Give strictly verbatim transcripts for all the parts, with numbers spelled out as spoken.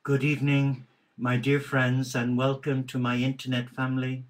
Good evening, my dear friends, and welcome to my internet family.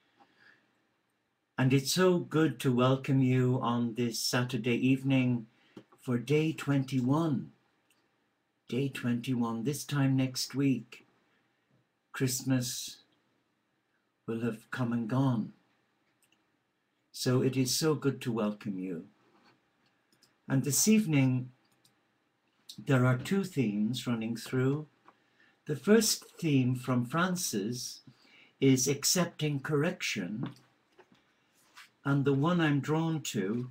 And it's so good to welcome you on this Saturday evening for day twenty-one. Day twenty-one, this time next week, Christmas will have come and gone. So it is so good to welcome you. And this evening, there are two themes running through. The first theme from Francis is accepting correction, and the one I'm drawn to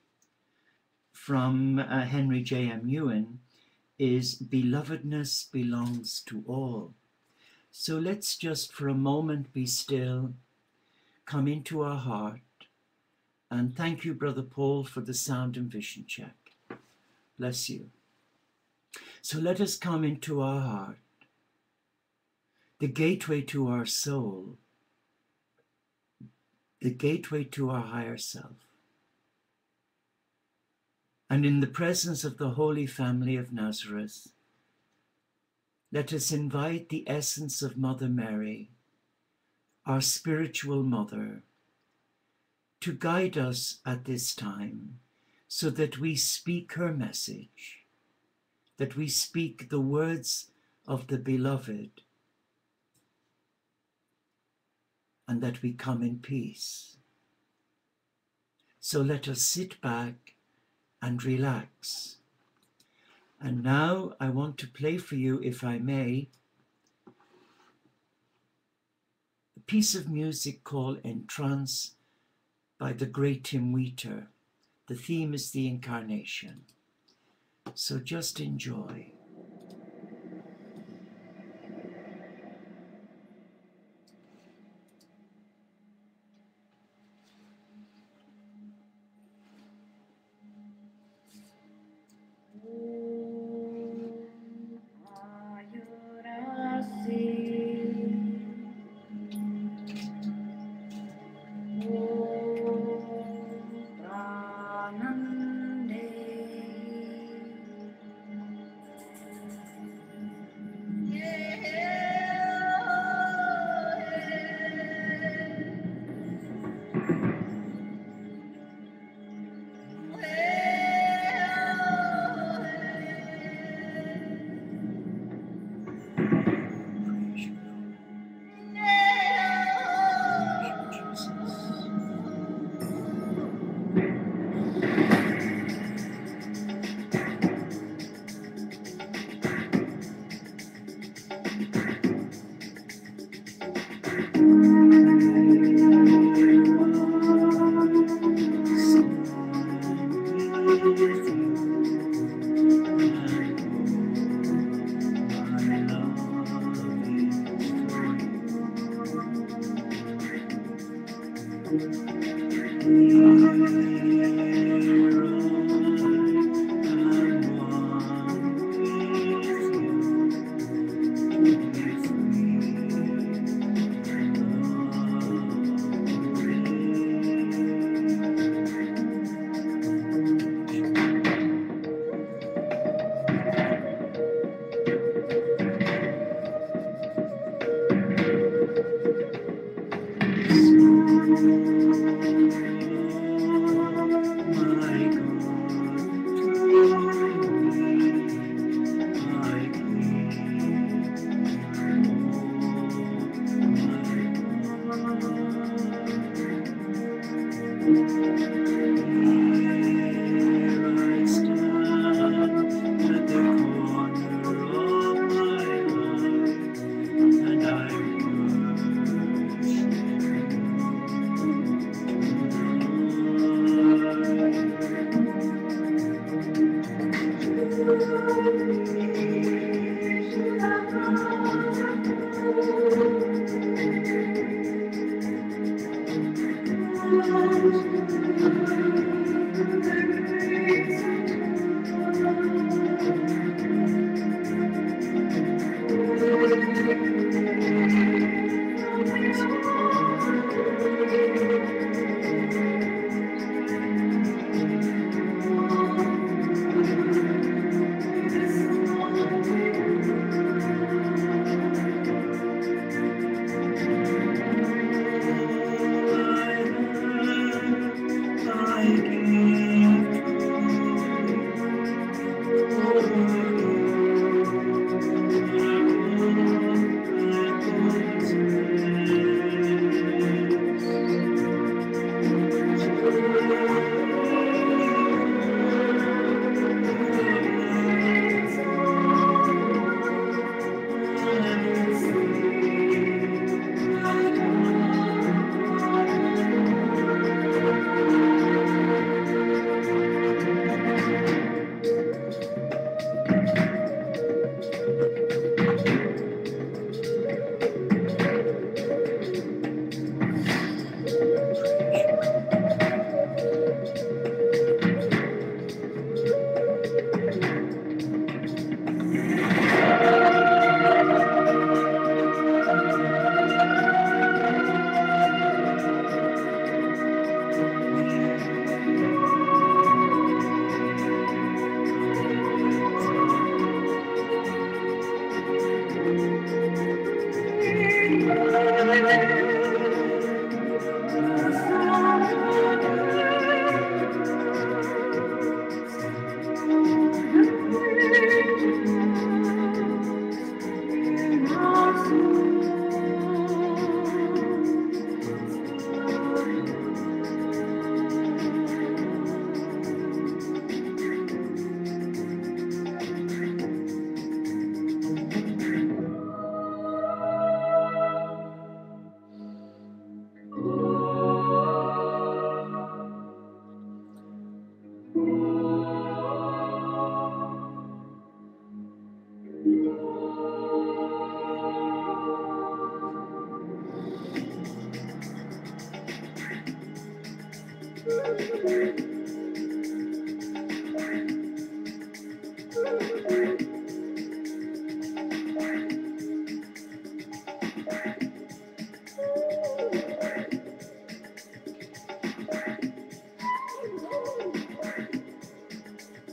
from uh, Henry J M Ewan is belovedness belongs to all. So let's just for a moment be still, come into our heart, and thank you, Brother Paul, for the sound and vision check. Bless you. So let us come into our heart, the gateway to our soul, the gateway to our higher self. And in the presence of the Holy Family of Nazareth, let us invite the essence of Mother Mary, our spiritual mother, to guide us at this time so that we speak her message, that we speak the words of the beloved, and that we come in peace. So let us sit back and relax. And now I want to play for you, if I may, a piece of music called Entrance by the great Tim Wheater. The theme is the Incarnation. So just enjoy.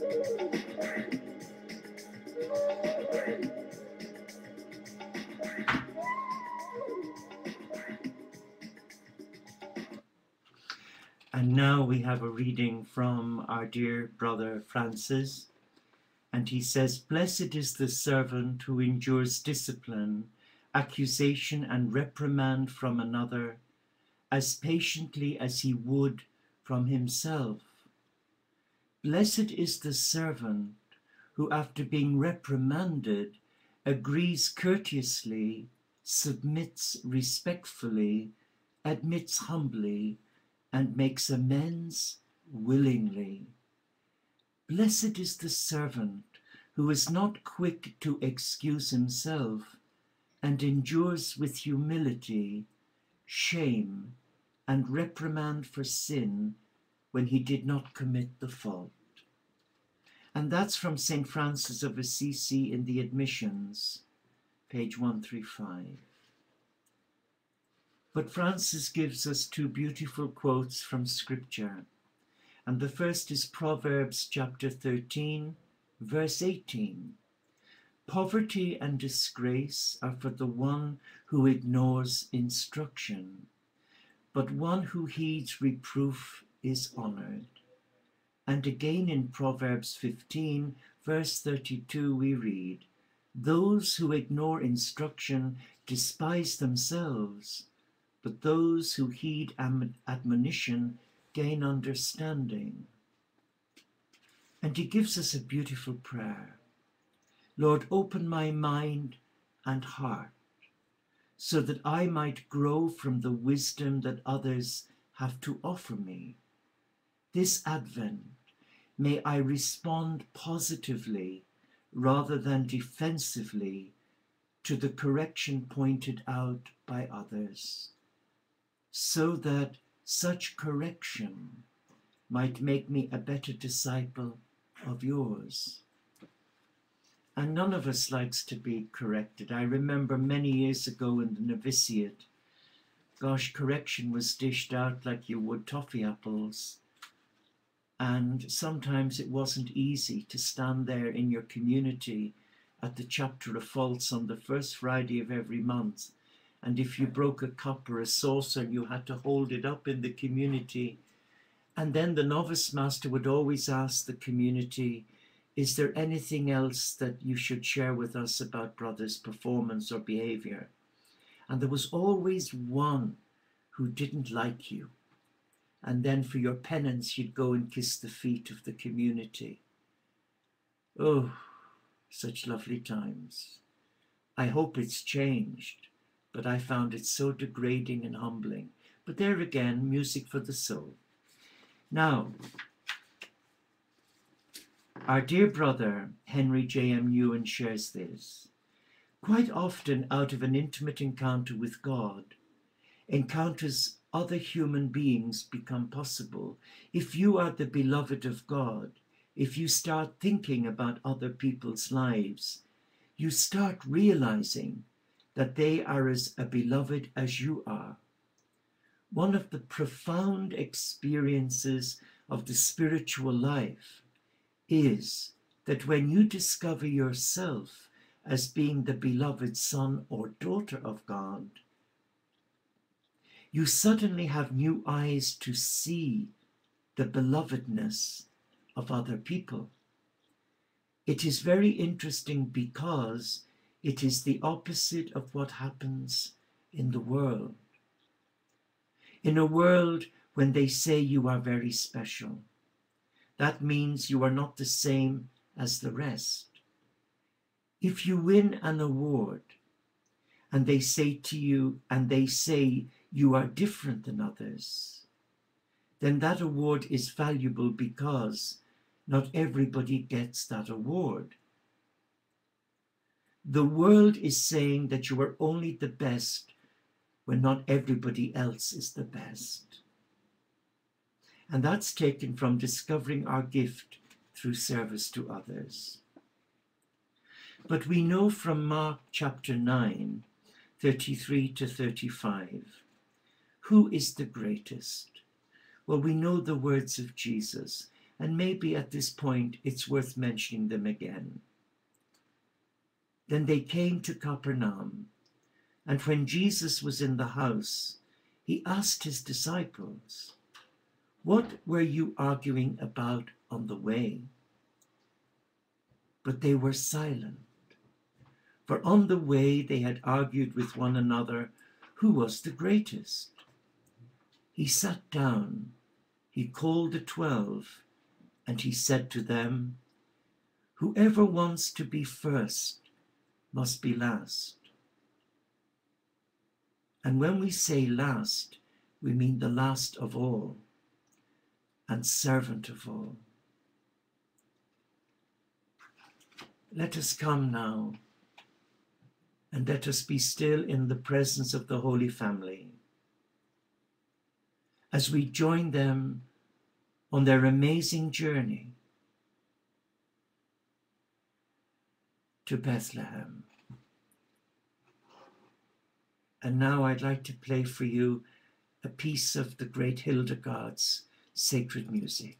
And now we have a reading from our dear brother Francis, and he says, "Blessed is the servant who endures discipline, accusation and reprimand from another, as patiently as he would from himself. Blessed is the servant who, after being reprimanded, agrees courteously, submits respectfully, admits humbly, and makes amends willingly. Blessed is the servant who is not quick to excuse himself and endures with humility, shame, and reprimand for sin when he did not commit the fault." And that's from Saint Francis of Assisi in the Admissions, page one thirty-five. But Francis gives us two beautiful quotes from Scripture, and the first is Proverbs chapter thirteen, verse eighteen. "Poverty and disgrace are for the one who ignores instruction, but one who heeds reproof is honored." And again in Proverbs fifteen, verse thirty-two, we read, "Those who ignore instruction despise themselves, but those who heed admonition gain understanding." And he gives us a beautiful prayer. "Lord, open my mind and heart, so that I might grow from the wisdom that others have to offer me. This Advent, may I respond positively rather than defensively to the correction pointed out by others, so that such correction might make me a better disciple of yours." And none of us likes to be corrected. I remember many years ago in the novitiate, gosh, correction was dished out like you would toffee apples. And sometimes it wasn't easy to stand there in your community at the chapter of faults on the first Friday of every month. And if you broke a cup or a saucer, you had to hold it up in the community. And then the novice master would always ask the community, "Is there anything else that you should share with us about brother's performance or behavior?" And there was always one who didn't like you. And then for your penance, you'd go and kiss the feet of the community. Oh, such lovely times. I hope it's changed, but I found it so degrading and humbling. But there again, music for the soul. Now, our dear brother, Henry J M Ewan, shares this. "Quite often, out of an intimate encounter with God, encounters other human beings become possible. If you are the beloved of God, if you start thinking about other people's lives, you start realizing that they are as beloved as you are. One of the profound experiences of the spiritual life is that when you discover yourself as being the beloved son or daughter of God, you suddenly have new eyes to see the belovedness of other people. It is very interesting because it is the opposite of what happens in the world. In a world when they say you are very special, that means you are not the same as the rest. If you win an award and they say to you, and they say you are different than others, then that award is valuable because not everybody gets that award. The world is saying that you are only the best when not everybody else is the best. And that's taken from discovering our gift through service to others. But we know from Mark chapter nine, thirty-three to thirty-five, who is the greatest? Well, we know the words of Jesus. and maybe at this point it's worth mentioning them again. Then they came to Capernaum, and when Jesus was in the house, he asked his disciples, "What were you arguing about on the way?" But they were silent, for on the way they had argued with one another who was the greatest. He sat down, he called the twelve, and he said to them, "Whoever wants to be first must be last." And when we say last, we mean the last of all and servant of all. Let us come now and let us be still in the presence of the Holy Family as we join them on their amazing journey to Bethlehem. And now I'd like to play for you a piece of the great Hildegard's sacred music.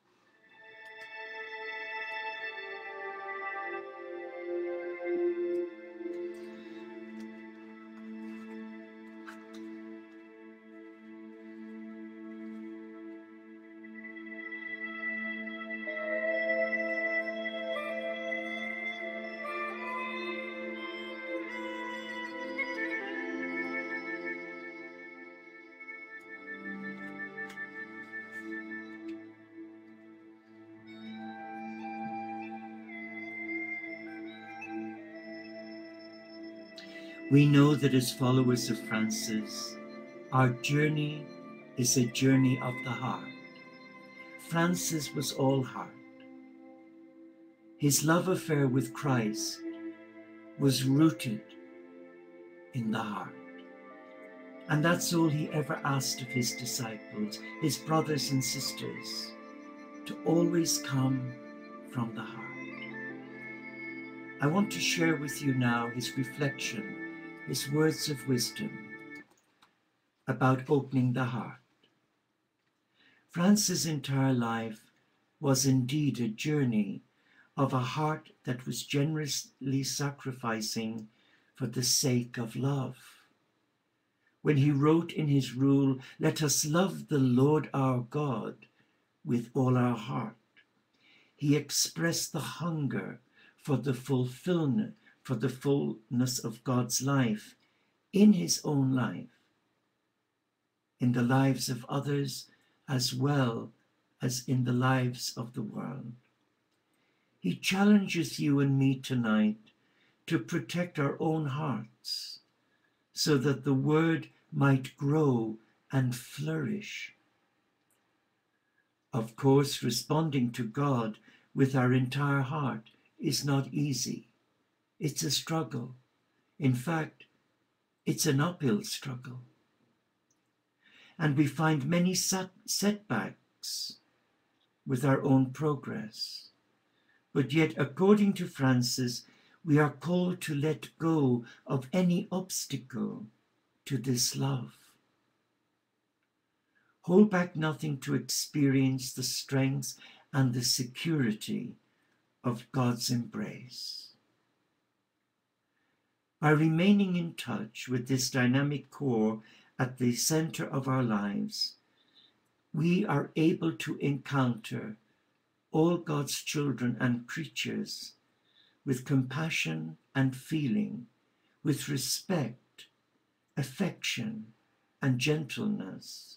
We know that as followers of Francis, our journey is a journey of the heart. Francis was all heart. His love affair with Christ was rooted in the heart. And that's all he ever asked of his disciples, his brothers and sisters, to always come from the heart. I want to share with you now his reflection, his words of wisdom about opening the heart. Francis' entire life was indeed a journey of a heart that was generously sacrificing for the sake of love. When he wrote in his rule, "Let us love the Lord our God with all our heart," he expressed the hunger for the fulfillment, for the fullness of God's life in his own life, in the lives of others, as well as in the lives of the world. He challenges you and me tonight to protect our own hearts so that the word might grow and flourish. Of course, responding to God with our entire heart is not easy. It's a struggle. In fact, it's an uphill struggle. And we find many setbacks with our own progress. But yet, according to Francis, we are called to let go of any obstacle to this love. Hold back nothing to experience the strength and the security of God's embrace. By remaining in touch with this dynamic core at the center of our lives, we are able to encounter all God's children and creatures with compassion and feeling, with respect, affection, and gentleness.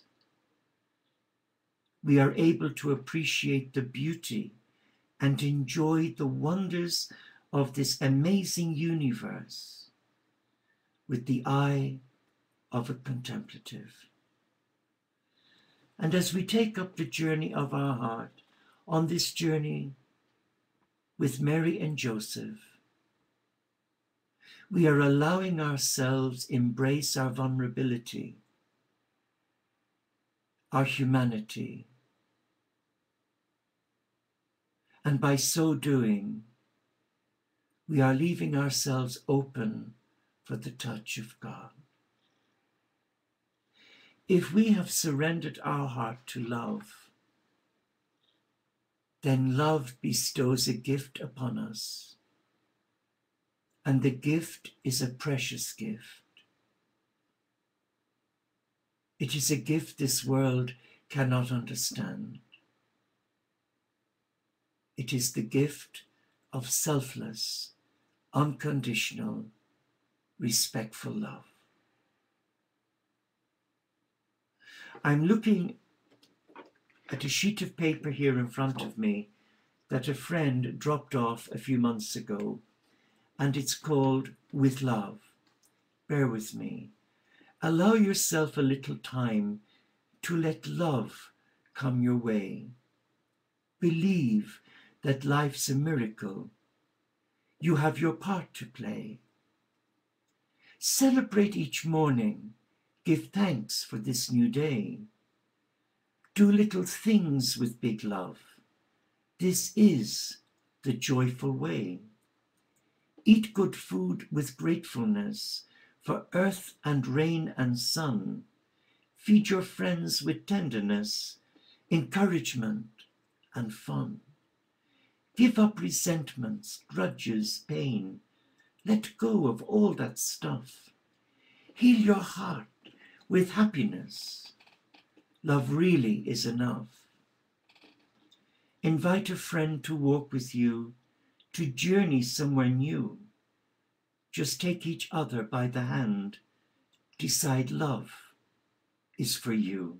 We are able to appreciate the beauty and enjoy the wonders of this amazing universe with the eye of a contemplative. And as we take up the journey of our heart, on this journey with Mary and Joseph, we are allowing ourselves embrace our vulnerability, our humanity, and by so doing, we are leaving ourselves open for the touch of God. If we have surrendered our heart to love, then love bestows a gift upon us. And the gift is a precious gift. It is a gift this world cannot understand. It is the gift of selfless, unconditional, respectful love. I'm looking at a sheet of paper here in front of me that a friend dropped off a few months ago, and it's called With Love. Bear with me. Allow yourself a little time to let love come your way. Believe that life's a miracle. You have your part to play. Celebrate each morning. Give thanks for this new day. Do little things with big love. This is the joyful way. Eat good food with gratefulness for earth and rain and sun. Feed your friends with tenderness, encouragement and fun. Give up resentments, grudges, pain. Let go of all that stuff. Heal your heart with happiness. Love really is enough. Invite a friend to walk with you, to journey somewhere new. Just take each other by the hand. Decide love is for you.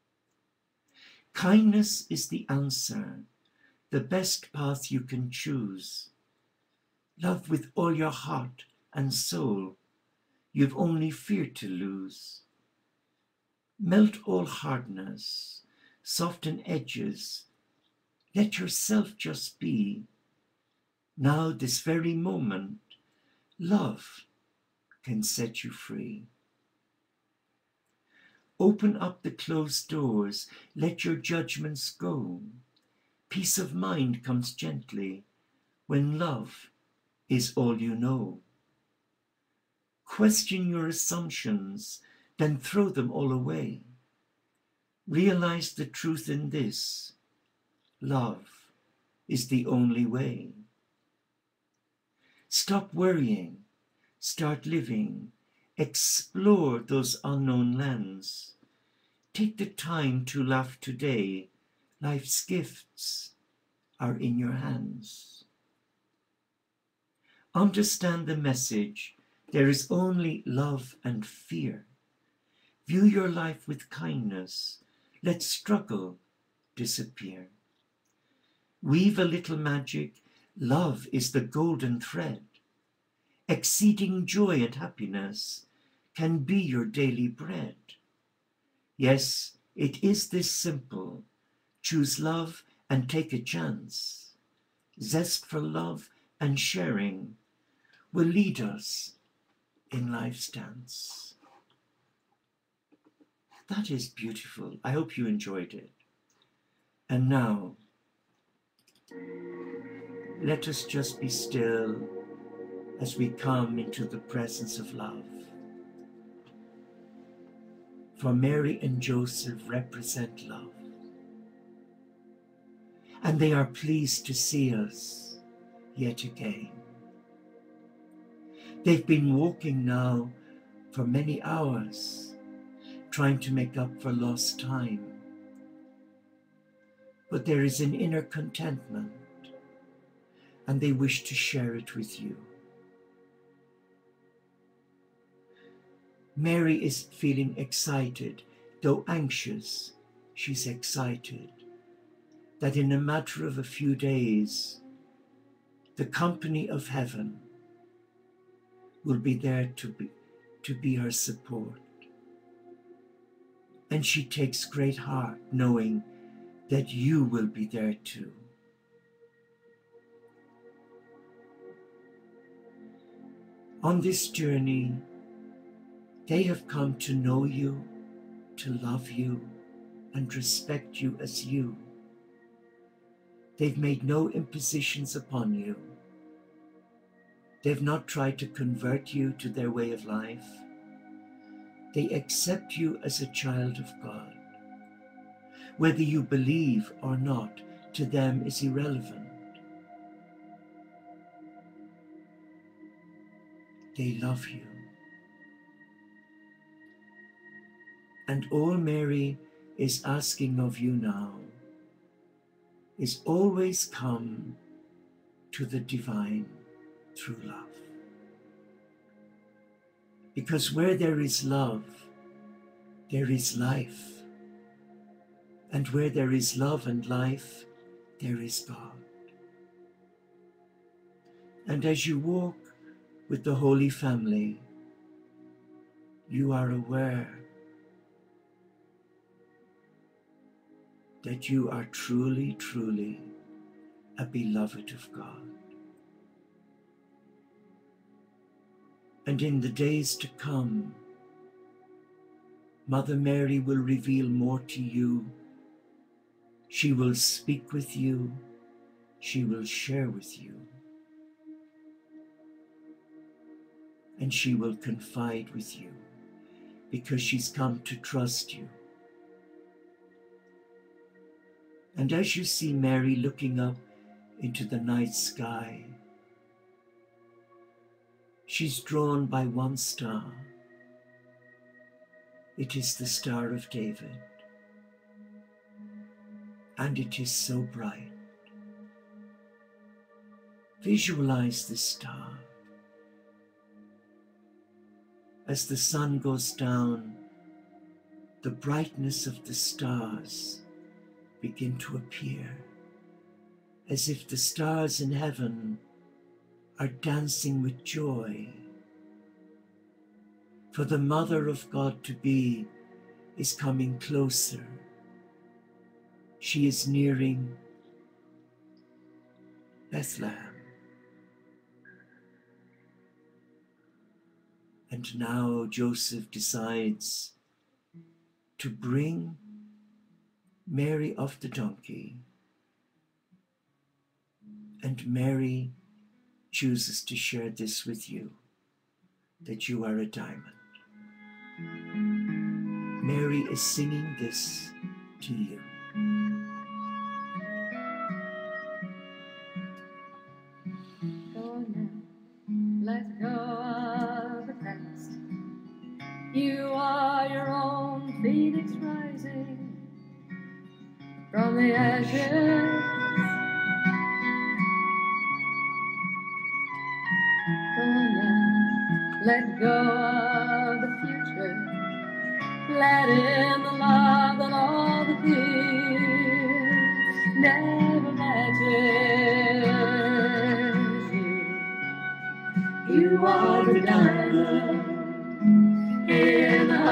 Kindness is the answer, the best path you can choose. Love with all your heart and soul. You've only fear to lose. Melt all hardness, soften edges. Let yourself just be. Now, this very moment, love can set you free. Open up the closed doors. Let your judgments go. Peace of mind comes gently when love is all you know. Question your assumptions, then throw them all away. Realize the truth in this: love is the only way. Stop worrying, start living, explore those unknown lands. Take the time to laugh today. Life's gifts are in your hands. Understand the message. There is only love and fear. View your life with kindness. Let struggle disappear. Weave a little magic. Love is the golden thread. Exceeding joy and happiness can be your daily bread. Yes, it is this simple. Choose love and take a chance. Zest for love and sharing will lead us in life's dance. That is beautiful. I hope you enjoyed it. And now, let us just be still as we come into the presence of love. For Mary and Joseph represent love. And they are pleased to see us yet again. They've been walking now for many hours, trying to make up for lost time. But there is an inner contentment, and they wish to share it with you. Mary is feeling excited, though anxious. She's excited that in a matter of a few days, the company of heaven will be there to be, to be her support. And she takes great heart knowing that you will be there too. On this journey, they have come to know you, to love you, and respect you as you. They've made no impositions upon you. They've not tried to convert you to their way of life. They accept you as a child of God. Whether you believe or not, to them is irrelevant. They love you. And all Mary is asking of you now is always come to the divine through love. Because where there is love, there is life. And where there is love and life, there is God. And as you walk with the Holy Family, you are aware that you are truly, truly a beloved of God. And in the days to come, Mother Mary will reveal more to you. She will speak with you. She will share with you. And she will confide with you because she's come to trust you. And as you see Mary looking up into the night sky, she's drawn by one star. It is the Star of David. And it is so bright. Visualize the star. As the sun goes down, the brightness of the stars begin to appear, as if the stars in heaven are dancing with joy. For the Mother of God to be is coming closer. She is nearing Bethlehem. And now Joseph decides to bring Mary off the donkey, and Mary chooses to share this with you, that you are a diamond. Mary is singing this to you. Go now, let go of the past. You are your own phoenix rising from the ashes. Go now, let go of the future. Let in the love and all the fear. Never magic. You are the diamond in the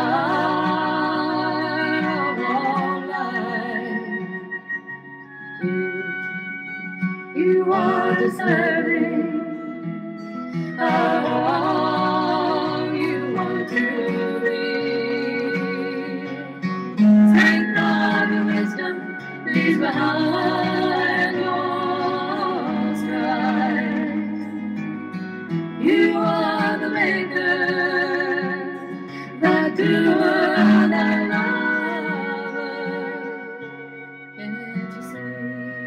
heart of all life. You, you are deserving of all you want to be. Strength of your wisdom leaves behind all strife. You are the maker, the doer, the lover. Can't you see?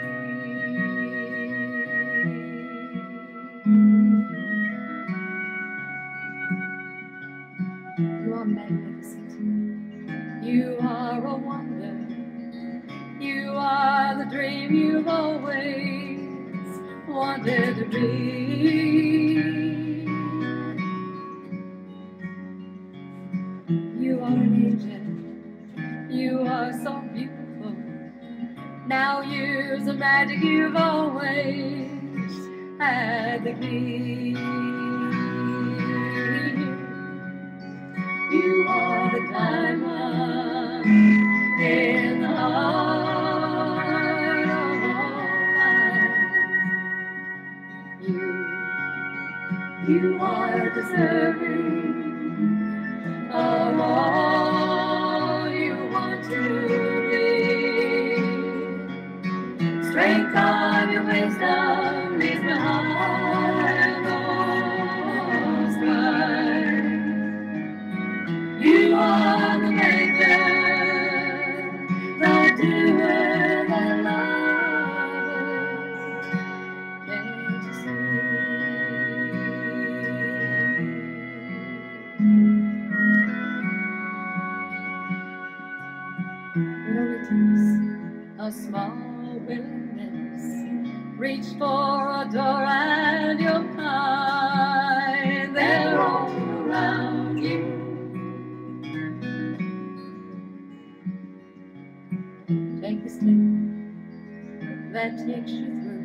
You are magnificent. You are a wonder. You are the dream you've always wanted to be. You are an angel. You are so beautiful. Now use the magic you've always had to be. You are the diamond in the heart of all life. You, you are deserving of all you want to be. Strength of your wisdom leaves behind all strife. You are the maker, the doer, the lover. reach for a door and you'll find they're all around you. Take a step that takes you through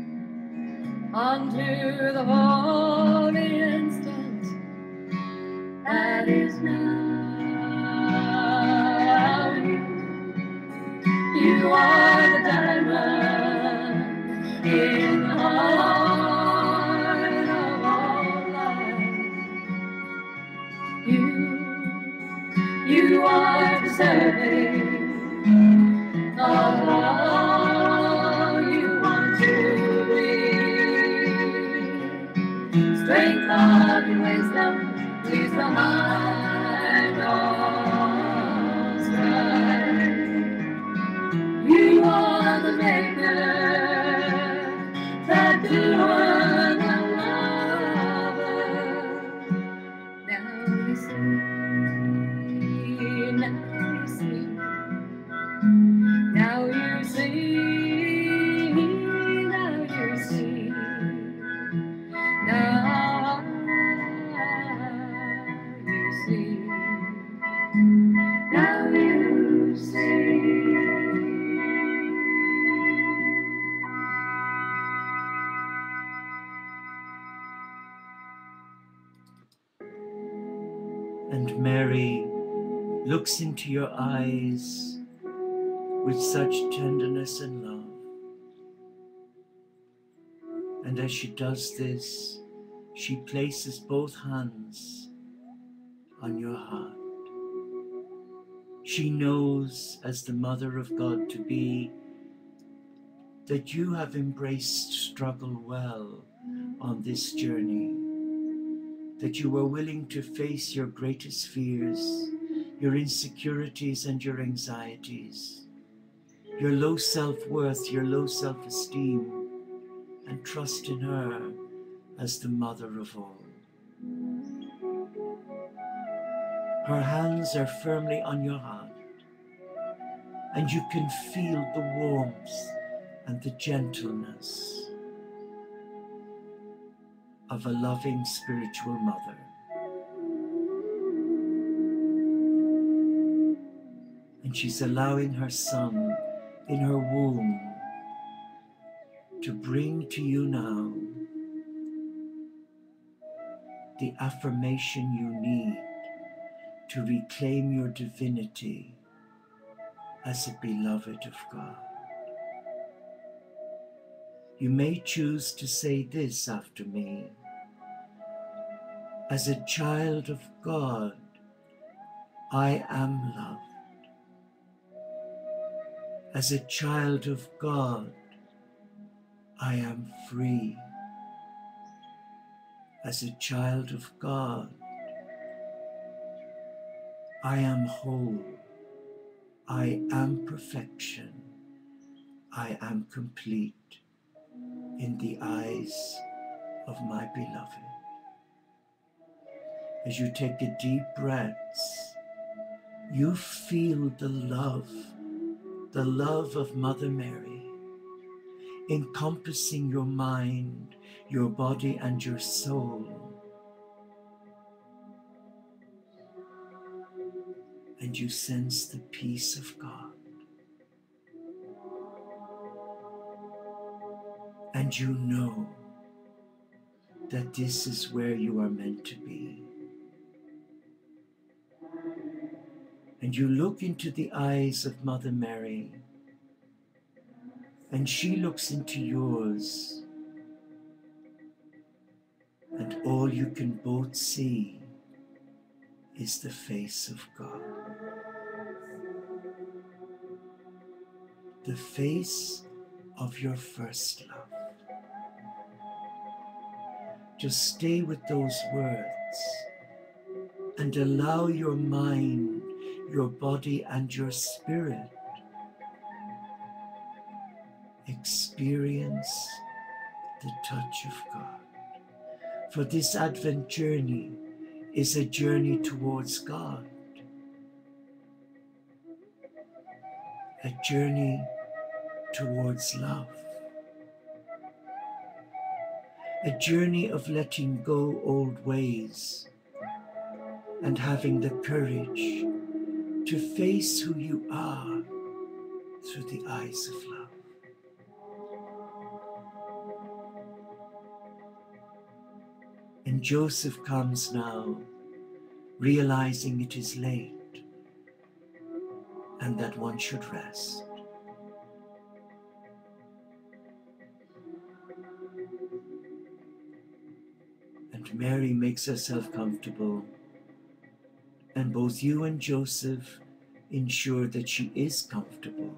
onto the holy instant that is now. You are the diamond in the heart of all life. You, you are deserving of all you want to be. Strength, love, and wisdom leaves behind all strife. You are the maker, the doer, the lover. Now you see, now you see, now you see, now you see, now you see, now you see. And Mary looks into your eyes with such tenderness and love. And as she does this, she places both hands on your heart. She knows, as the Mother of God to be, that you have embraced struggle well on this journey, that you were willing to face your greatest fears, your insecurities and your anxieties, your low self-worth, your low self-esteem, and trust in her as the Mother of all. Her hands are firmly on your heart, and you can feel the warmth and the gentleness of a loving spiritual mother. And she's allowing her son in her womb to bring to you now the affirmation you need to reclaim your divinity as a beloved of God. You may choose to say this after me: as a child of God, I am loved. As a child of God, I am free. As a child of God, I am whole. I am perfection. I am complete in the eyes of my beloved. As you take a deep breath, you feel the love, the love of Mother Mary, encompassing your mind, your body, and your soul. And you sense the peace of God. And you know that this is where you are meant to be. And you look into the eyes of Mother Mary, and she looks into yours, and all you can both see is the face of God. The face of your first love. Just stay with those words and allow your mind, your body, and your spirit experience the touch of God. For this Advent journey is a journey towards God, a journey towards love, a journey of letting go old ways and having the courage to face who you are through the eyes of love. And Joseph comes now, realizing it is late and that one should rest. And Mary makes herself comfortable, and both you and Joseph ensure that she is comfortable,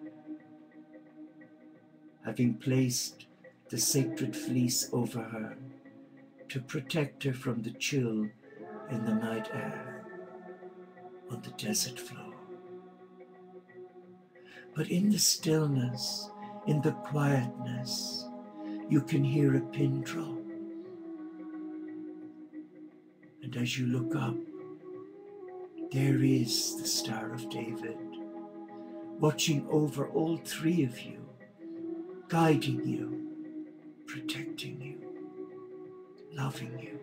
having placed the sacred fleece over her to protect her from the chill in the night air on the desert floor. But in the stillness, in the quietness, you can hear a pin drop. And as you look up, there is the Star of David, watching over all three of you, guiding you, protecting you, loving you.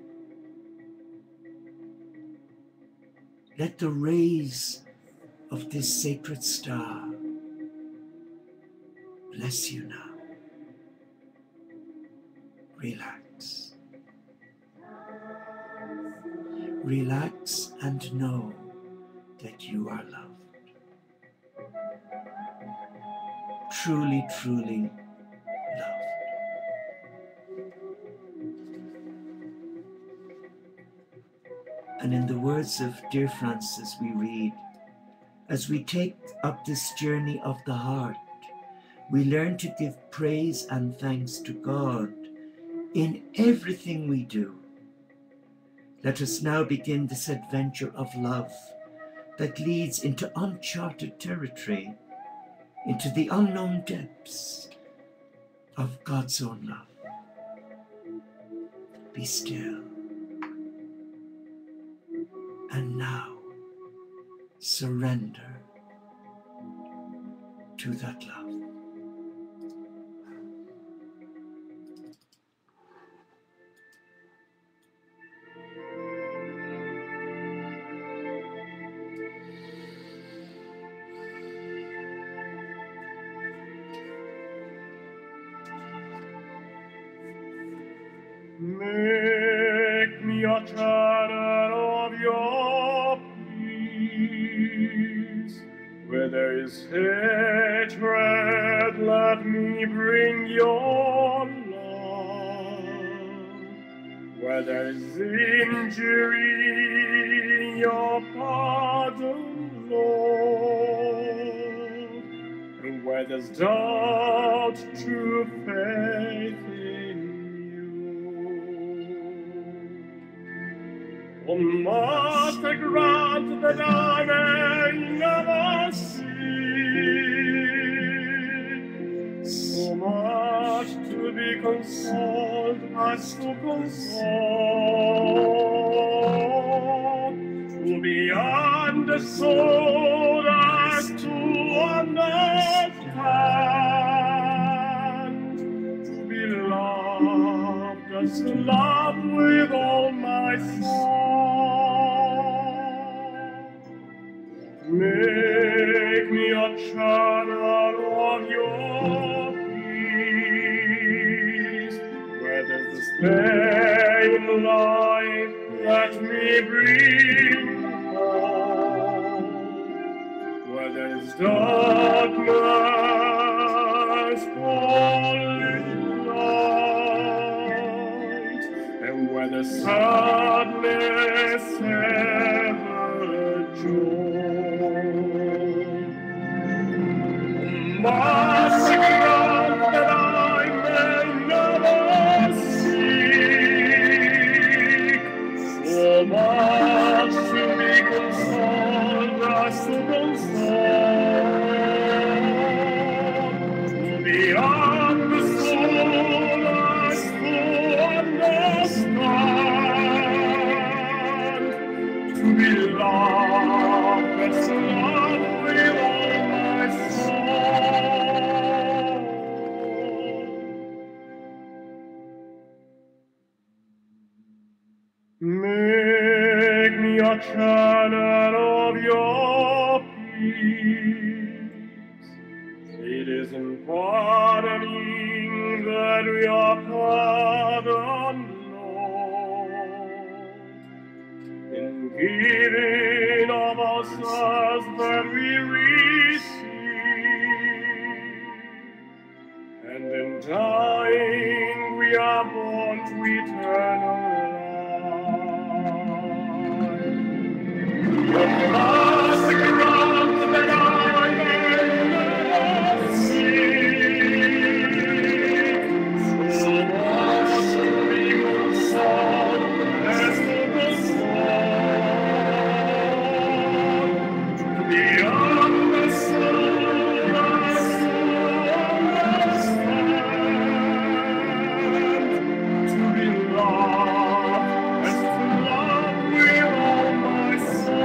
Let the rays of this sacred star bless you now. Relax. Relax and know that you are loved. Truly, truly loved. And in the words of dear Francis, we read, as we take up this journey of the heart, we learn to give praise and thanks to God in everything we do. Let us now begin this adventure of love that leads into uncharted territory, into the unknown depths of God's own love. Be still. And now, surrender to that love. Make me a channel of your peace. Where there is hatred, let me bring your love. Where there is injury, your pardon, Lord. And where there's doubt, true faith in O Master, grant that I may never see so much to be consoled as to console, to be understood as to understand, to be loved as to love with all my soul. Make me a channel of your peace. Where there's despair in life, let me bring hope. Where there's darkness, falling light. And where there's sadness, ever joy. Master, grant that I may never seek so much to be consoled as to console, to be understood as to understand, to be loved Make me a channel of your peace. It is in pardoning that we are pardoned, Lord. In giving of ourselves that we receive. And in dying we are born to eternal life. Your plastic ground that I may see. So wash me, O soul, as the soul. Beyond the soul, I to be loved as to love with all my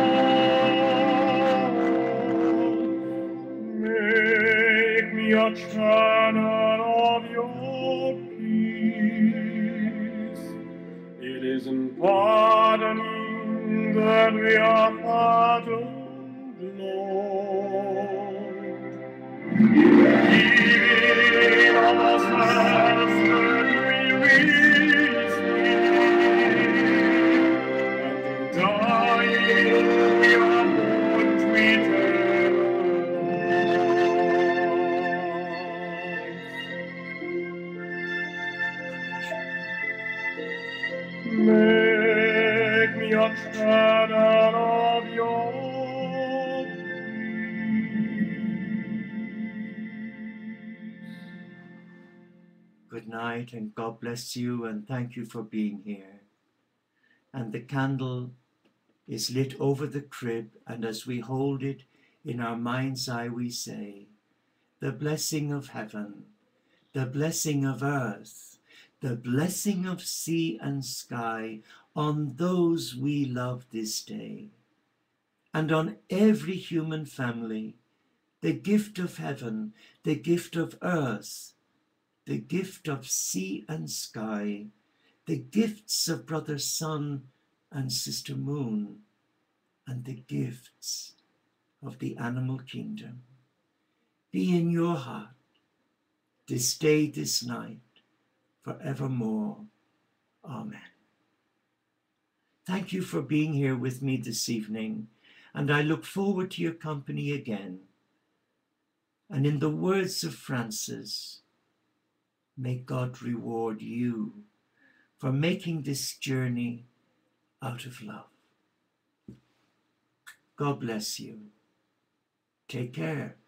soul. Make me a channel of your peace. It is in pardoning that we are pardoned, Lord. Giving of ourselves that we receive, and in dying we are born to eternal life. Make me a channel of your Good night, and God bless you, and thank you for being here. And the candle is lit over the crib, and as we hold it in our mind's eye, we say, the blessing of heaven, the blessing of earth, the blessing of sea and sky on those we love this day, and on every human family, the gift of heaven, the gift of earth, the gift of sea and sky, the gifts of brother sun and sister moon, and the gifts of the animal kingdom be in your heart this day, this night, forevermore. Amen. Thank you for being here with me this evening, and I look forward to your company again. And in the words of Francis, may God reward you for making this journey out of love. God bless you. Take care.